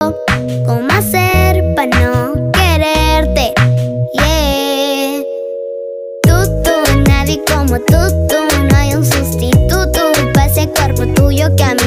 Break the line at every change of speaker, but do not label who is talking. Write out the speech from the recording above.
¿Cómo hacer para no quererte? Yeah. Tú, nadie como tú, no hay un sustituto para ese cuerpo tuyo que a mí